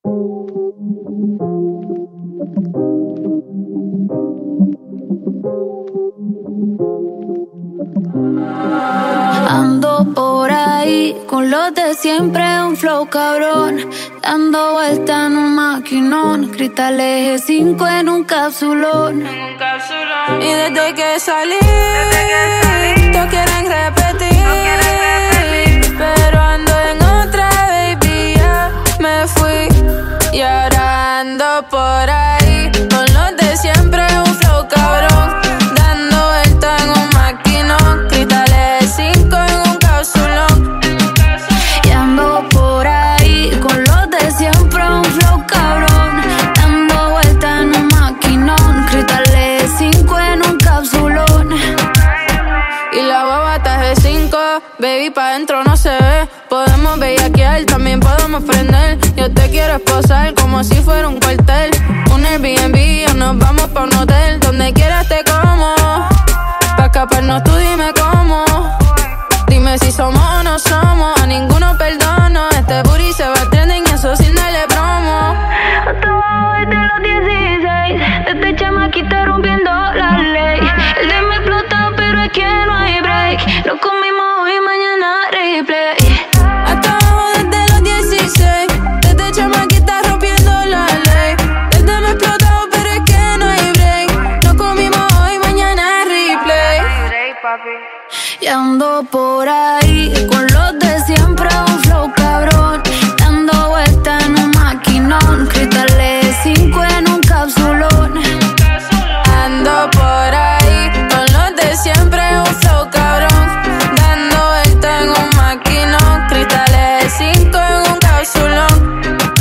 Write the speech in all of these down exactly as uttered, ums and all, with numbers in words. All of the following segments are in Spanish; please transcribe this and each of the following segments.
Ando por ahí con los de siempre, un flow cabrón, dando vuelta en un maquinón, cristal eje cinco en un capsulón. Y desde que salí, todos quieren repetir, pero ando en otra, baby, ya me fui. Y ahora ando por ahí con los de siempre, un flow cabrón, dando vuelta en un maquinón, cristales cinco en un capsulón. Y ando por ahí con los de siempre, un flow cabrón, dando vuelta en un maquinón, cristales cinco en un capsulón. Y la baba está de cinco, baby, pa' dentro no se ve. Podemos bellaquear, también podemos prender. Yo te quiero esposar como si fuera un cuartel. Un Airbnb o nos vamos pa' un hotel. Donde quieras te como, pa' escaparnos tú dime cómo. Dime si somos o no somos, a ninguno perdono. Este booty se va trending y eso sin darle promo. Hasta abajo desde los dieciséis, desde chamaquita rompiendo la ley. El de me explota pero es que no hay break. Lo comimos hoy, mañana replay. Hasta abajo desde los dieciséis, desde chamaquita rompiendo la ley. Desde me explotado pero es que no hay break. Lo comimos hoy, mañana replay. Y ando por ahí con los de siempre, un flow cabrón, dando vuelta en un maquinón, cristales cinco en un capsulón. Ando por ahí con los de siempre, un flow cabrón, dando vuelta en un maquinón, cristales cinco en un capsulón.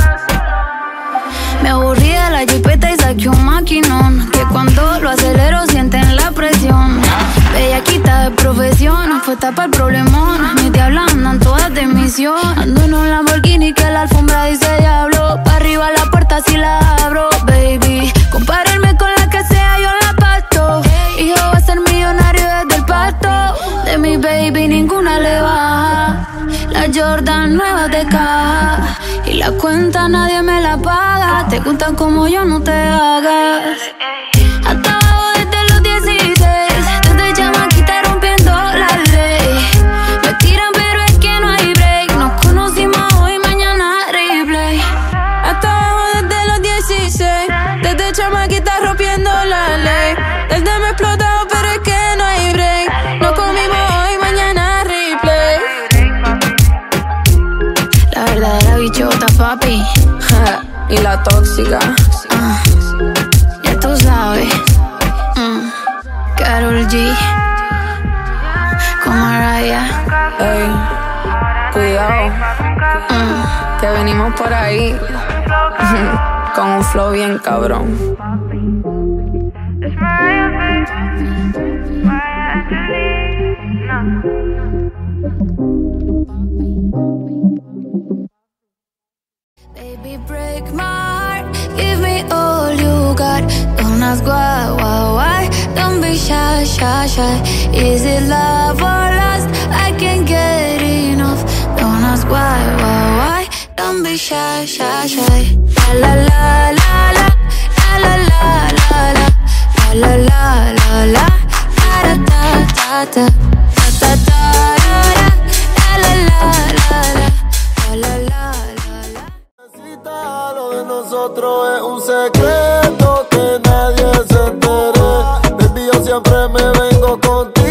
Me aburrí de la jipeta y saqué un maquinón, que cuando lo acelero sienten la presión. Bellaquita de profesión, fue tapa el problemón. Mis diablas andan todas de misión. Ando en un Lamborghini que la alfombra dice diablo. Pa' arriba la puerta si la abro, baby. Compararme con la que sea, yo la parto. Hijo va a ser millonario desde el parto. De mi baby ninguna le baja. La Jordan nueva de caja. Y la cuenta nadie me la paga. Te gustan como yo, no te hagas. Hasta abajo desde los dieciséis, desde chamaquita rompiendo la ley. Me tiran pero es que no hay break. Nos conocimos hoy, mañana replay. Hasta abajo desde los dieciséis, desde chamaquita rompiendo la ley. Desde me explotado pero es que no hay break. Nos comimos hoy, mañana replay. La verdadera bichota, papi. Y la tóxica. Uh, ya tú sabes. Mm, Karol G con Mariah. Ey, cuidado, Mm. que venimos por ahí con un flow bien cabrón. Baby, break my heart, give me all you got. Don't ask why, why, why. Don't be shy, shy, shy. Is it love or lust? I can't get enough. Don't ask why, why, why. Don't be shy, shy, shy. La la la la la la la la la la la la la la la da da da da da da da la la la la la la la. Lo de nosotros es un secreto que nadie se entere. Baby, yo siempre me vengo contigo.